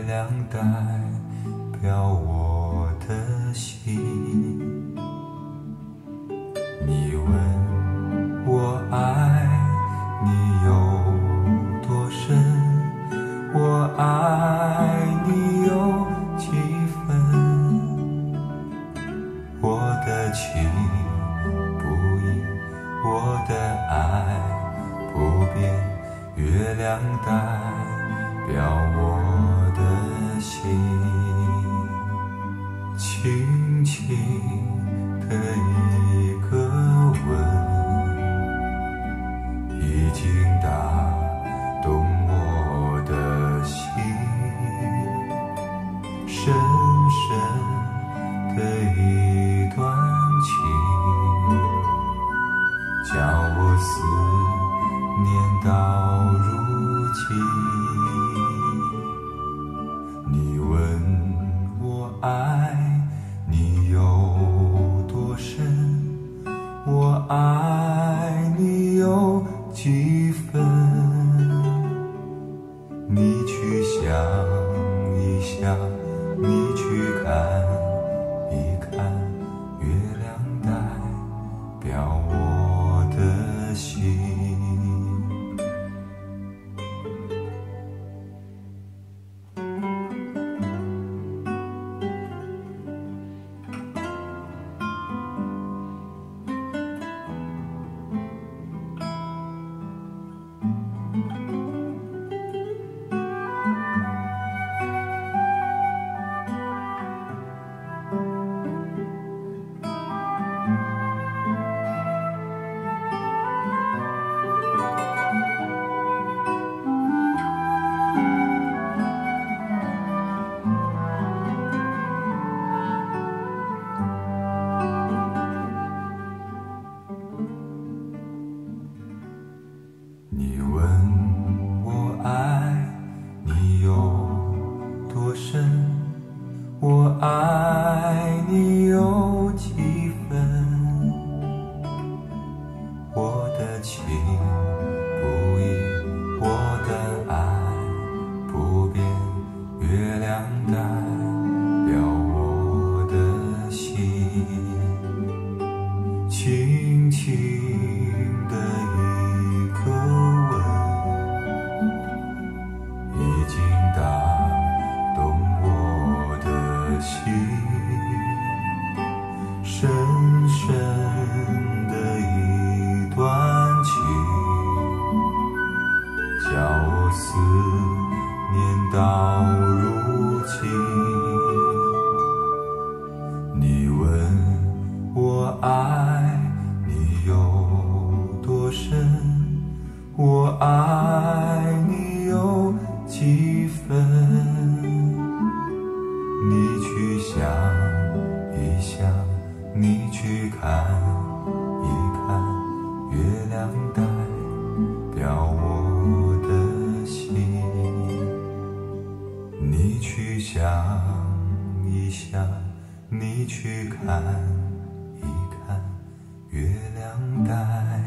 亮代表我的心。你问我爱你有多深，我爱你有几分？我的情不移，我的爱不变，月亮代表我的心。轻轻的一个吻，已经打动我的心，深深的一段情，叫我思念到如今。你问我爱你有多深，我爱你有几分？你去想一想，你去看一看，月亮代表我的心。你问我爱你有多深，我爱你有几分？我的情不移，我的爱不变，月亮代表我的心。轻轻的一个吻，已经打动我的心，深深的一段情，叫我思念到如今。你问我爱你有多深，我爱你有几分？你去想一想，你去看一看，月亮代表我的心。你去想一想，你去看一看，月亮代